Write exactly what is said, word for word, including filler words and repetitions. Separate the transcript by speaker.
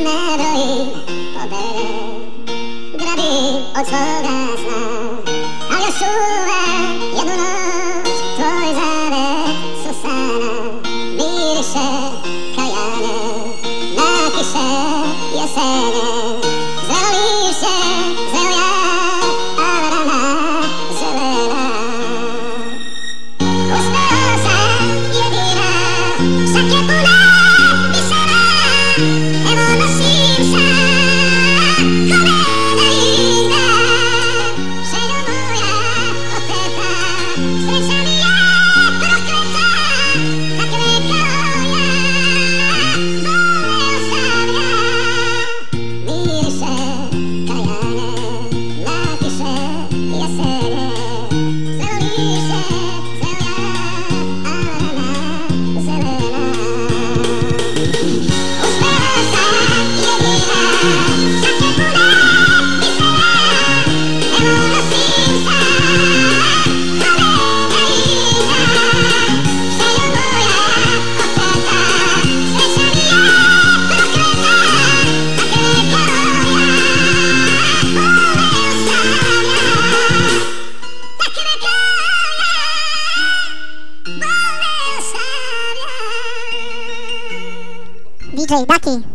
Speaker 1: ne broji pobede, grabi od svoga sna, ali još uvek jednu noć tvoj zavet susana miriše kajane na kiše jesene. Zrelo lišće, zreo ja, a rana zelena. Uspeo sam jedina, šake pune bisera, evo nosim sad komeda izda. Željo moja oteta, sreća mi je prokleta, takve kao ja, voleo sam ja. Miriše kajane na kiše jesene. Zrelo lišće, zreo ja, a rana zelena. Uspeo sam jedina, šake pune bisera, evo nosim sad komeda izda. Željo moja oteta, sreća mi je prokleta, takve kao ja, voleo sam ja. Takve kao ja, voleo sam ja.
Speaker 2: D J Ducky.